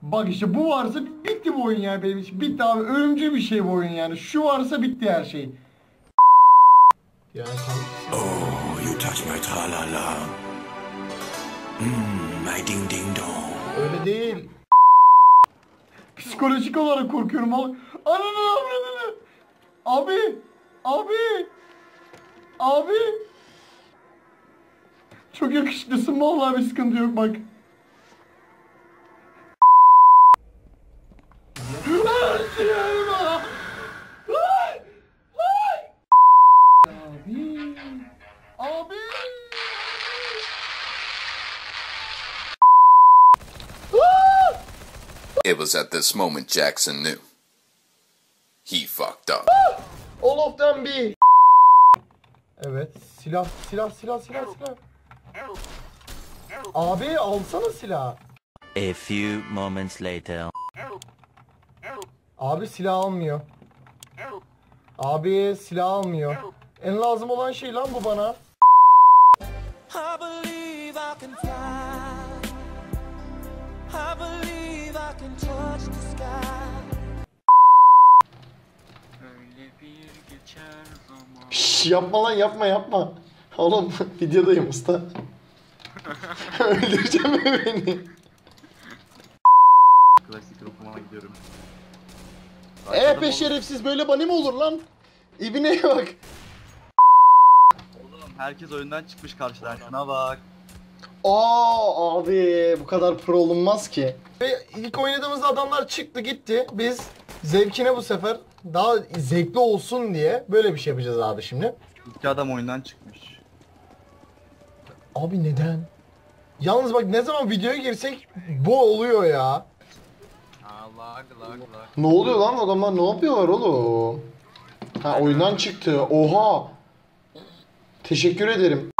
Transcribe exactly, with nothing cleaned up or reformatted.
Bak işte bu varsa bitti bu oyun yani benim için. Bitti abi. Ölümcül bir şey bu oyun yani. Şu varsa bitti her şey. Yani Oh, you touch my tra-la-la. Mmm, my ding-ding-dong. öyle değil. Psikolojik olarak korkuyorum abi. Ananı avradını. Abi. Abi. Abi. Çok yakışıklısın vallahi, bir sıkıntı yok bak. Abi. Abi. It was at this moment Jackson knew. He fucked up. All of them be. Evet, silah, silah, silah, silah, silah. Abi alsana silah. A few moments later. Abi silah almıyor. Abi silah almıyor. En lazım olan şey lan bu bana. I believe I can fly. I believe I can touch the sky. Öyle bir geçer zaman. Şşş, yapma lan, yapma yapma. Oğlum videodayım usta. Öldüreceğim beni. Klasik okumama gidiyorum. Eh be şerefsiz, böyle bani mi olur lan? İbineye bak. Oğlum herkes oyundan çıkmış karşıdan, şuna bak. Aa abi, bu kadar pro olunmaz ki. Ve ilk oynadığımızda adamlar çıktı gitti. Biz zevkine bu sefer daha zevkli olsun diye böyle bir şey yapacağız abi şimdi. İki adam oyundan çıkmış. Abi neden? Yalnız bak, ne zaman videoya girsek bu oluyor ya. Aa, lag lag lag. Ne oluyor lan, adamlar ne yapıyorlar oğlum? Ha, oyundan çıktı. Oha. Teşekkür ederim.